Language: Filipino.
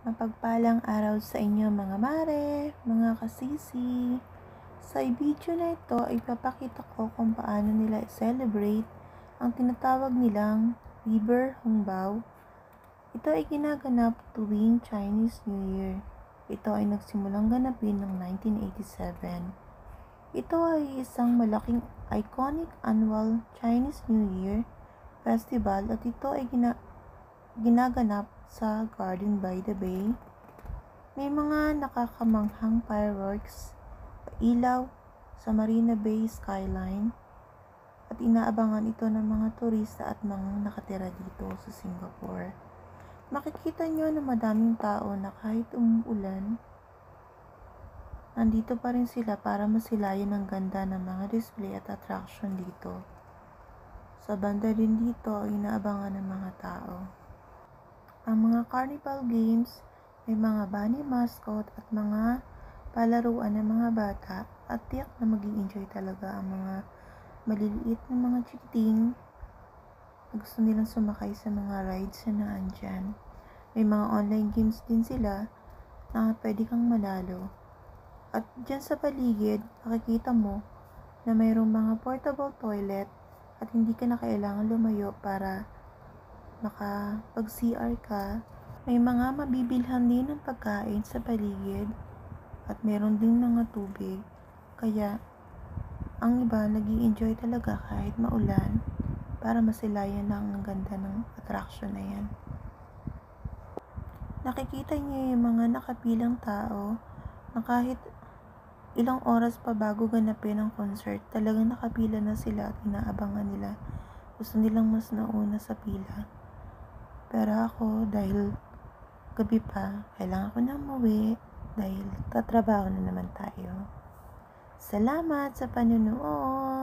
Mapagpalang araw sa inyo mga mare, mga kasisi. Sa video na ito ay papakita ko kung paano nila i-celebrate ang tinatawag nilang Liber Hongbao. Ito ay ginaganap tuwing Chinese New Year. Ito ay nagsimulang ganapin noong 1987. Ito ay isang malaking iconic annual Chinese New Year festival at ito ay ginaganap sa Garden by the Bay. May mga nakakamanghang fireworks, ilaw sa Marina Bay skyline at inaabangan ito ng mga turista at mga nakatira dito sa Singapore. Makikita nyo na madaming tao na kahit umuulan, nandito pa rin sila para masilayan ang ganda ng mga display at attraction dito. Sa banda din dito ay inaabangan ng mga tao. Ang mga carnival games, may mga bunny mascot at mga palaruan ng mga bata at tiyak na mag-i-enjoy talaga ang mga maliliit na mga chikiting na gusto nilang sumakay sa mga rides na naandyan. May mga online games din sila na pwede kang manalo. At dyan sa paligid, makikita mo na mayroong mga portable toilet at hindi ka na kailangan lumayo para makapag-CR ka. May mga mabibilhan din ng pagkain sa paligid at meron din mga tubig. Kaya ang iba nag-i-enjoy talaga kahit maulan para masilayan ng ang ganda ng attraction na yan. Nakikita niyo yung mga nakapilang tao na kahit ilang oras pa bago ganapin ang concert, talagang nakapila na sila at inaabangan nila. Gusto nilang mas nauna sa pila. Pero ako, dahil gabi pa, kailangan ko na umuwi dahil tatrabaho na naman tayo. Salamat sa panunood!